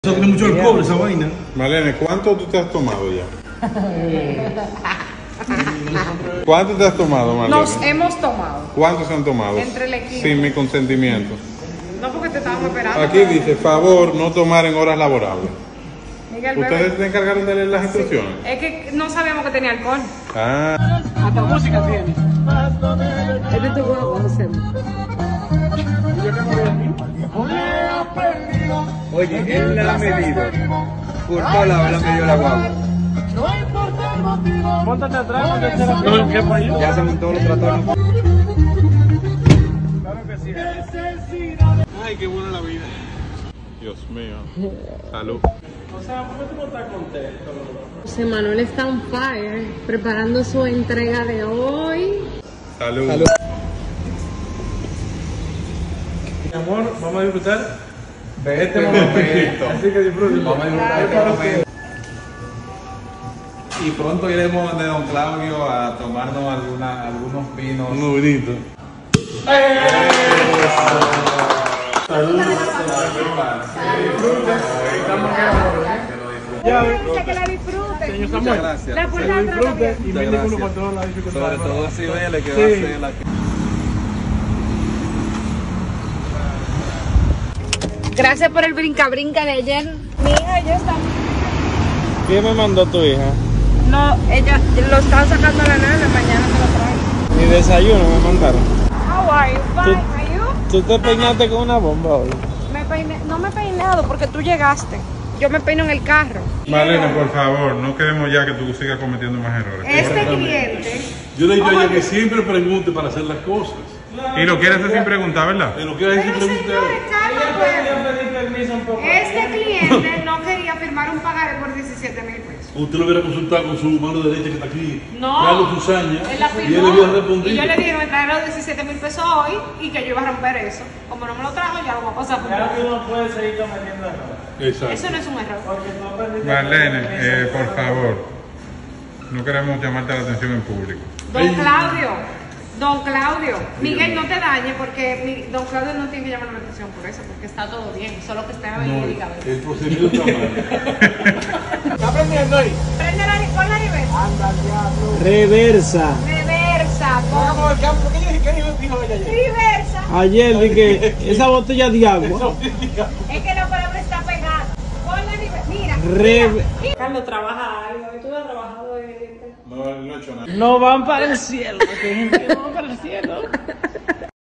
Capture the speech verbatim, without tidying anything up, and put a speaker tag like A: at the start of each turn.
A: Eso tiene mucho alcohol, esa vaina.
B: Marlene, ¿cuánto tú te has tomado ya? ¿Cuánto te has tomado, Marlene?
C: Nos hemos tomado.
B: ¿Cuántos se han tomado?
C: Entre el equipo.
B: Sin mi consentimiento.
C: No, porque te estábamos esperando.
B: Aquí dice, favor, no tomar en horas laborables.
C: Miguel,
B: ¿Ustedes
C: bebe.
B: se encargaron de leer las instrucciones?
C: Es que no sabíamos que tenía alcohol.
B: Ah.
D: Hasta música tiene.
C: Este es tu huevo,
D: Oye, él la ha medido. Por toda la hora me dio la guagua. Móntate atrás, móntate atrás. No, ¿qué país? Ya se montó los tratones. Claro que sí. Ay, qué buena la vida.
B: Dios mío. Salud.
D: O sea, ¿por qué tú no estás contento?
C: José Manuel está on fire, preparando su entrega de hoy.
B: Salud.
D: Salud. Mi amor, vamos a disfrutar de este momento. Así que disfruten. Vamos a disfrutar de este momento. Y pronto iremos de Don Claudio a tomarnos alguna, algunos vinos.
B: Un vinito.
D: Salud. Ya,
C: Que la disfruten.
D: señor Samuel.
E: Gracias.
C: La puerta de atrás también.
D: Y mil disculpas por todas las dificultades.
E: Sobre todo si vele que
D: Sí.
E: va a ser la que...
C: Gracias por el brinca-brinca de ayer. Mi hija ya está.
D: ¿Qué me mandó tu hija?
C: No, ella lo están sacando a la nana, mañana te lo traen.
D: Mi desayuno me mandaron.
C: How are you? Fine, are you?
D: ¿Tú te peinaste con una bomba hoy?
C: Me peiné, no me he peinado porque tú llegaste. Yo me peino en el carro.
B: Marlene, por favor, no queremos ya que tú sigas cometiendo más errores.
C: Este cliente.
A: Yo le he dicho a ella que siempre pregunte para hacer las cosas.
B: Y lo quieres hacer sin preguntar, ¿verdad?
A: Pero que hay que
C: Pero
A: preguntar.
C: señores, calma, pues.
D: pedir permiso un poco.
C: Este cliente no quería firmar un pagaré por diecisiete mil pesos.
A: Usted lo hubiera consultado con su mano derecha que está aquí.
C: No.
A: Carlos Tusaña.
C: Él la
A: Y él
C: firmó.
A: le hubiera respondido.
C: Y yo le dije que me traer los diecisiete mil pesos hoy y que yo iba a romper eso. Como no me lo trajo, ya lo voy a pasar por
D: Ya que
C: mí.
D: uno puede seguir cometiendo errores.
A: Exacto.
C: Eso no es un error.
D: Porque tú aprendiste
B: Marlene,
D: a pedir
B: eh,
D: permiso.
B: por favor, no queremos llamarte la atención en público.
C: Don Claudio, don Claudio, Miguel, no te dañe porque mi- don Claudio no tiene que llamar la atención por eso, porque está todo bien, solo que está
A: No,
C: en el cabello.
A: el procedimiento está mal.
D: ¿Está aprendiendo ahí?
C: Prende la, pon la reversa.
D: Anda, diablo. Reversa.
C: Reversa,
D: Vamos
C: pon.
D: al campo. ¿Qué dijo- qué dijo- dijo ella ayer?
C: Reversa.
D: Ayer dije, esa botella de agua.
C: Es que la palabra está pegada. Pon la reversa. Mira.
D: Re-
C: mira. Carlos trabaja algo. ¿Y tú no has trabajado hoy?
B: No, no he hecho nada.
D: No van para el cielo. Que hay gente que no va para el cielo.